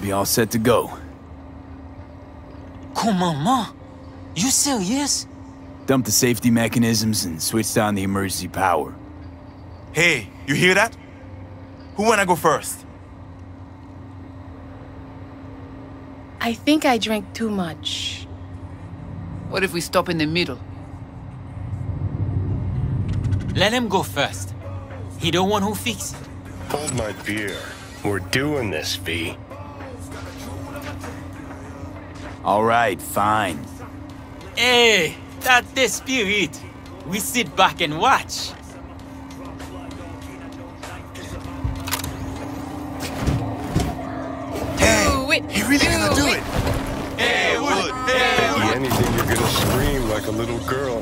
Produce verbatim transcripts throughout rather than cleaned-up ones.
be all set to go. Commandant, you serious? Dump the safety mechanisms and switch on the emergency power. Hey, you hear that? Who wanna go first? I think I drank too much. What if we stop in the middle? Let him go first. He the one who fix it. Hold my beer. We're doing this, V. All right, fine. Hey, that's the spirit. We sit back and watch. Do it! He really gonna do it! Hey, Wood! Hey, Be anything, you're gonna scream like a little girl.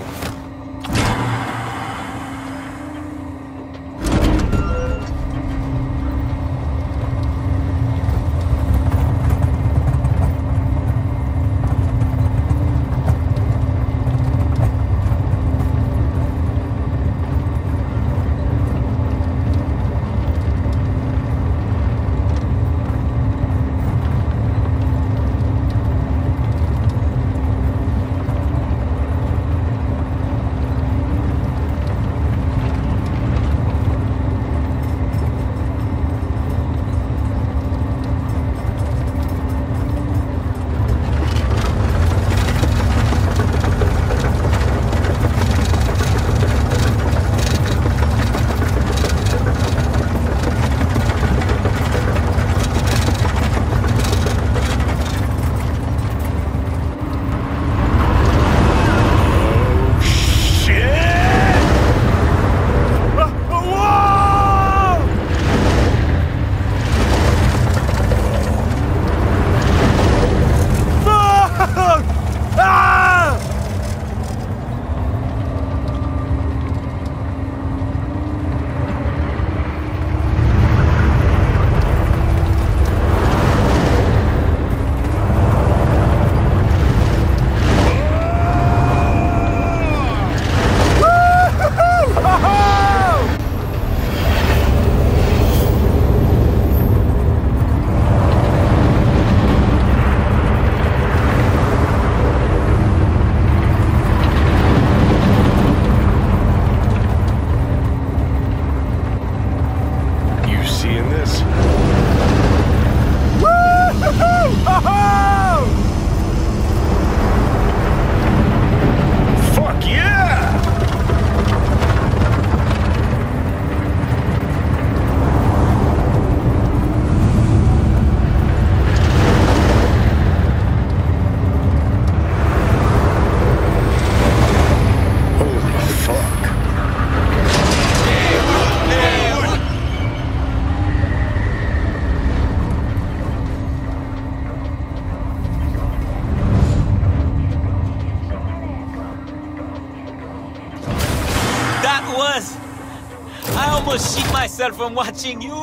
I almost shit myself from watching you.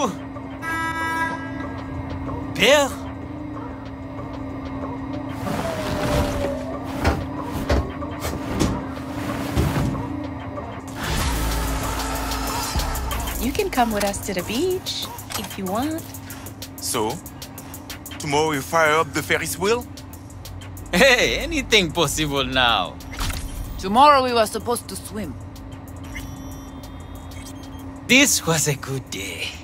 Bill? You can come with us to the beach, if you want. So, tomorrow you fire up the Ferris wheel? Hey, anything possible now. Tomorrow we were supposed to swim. This was a good day.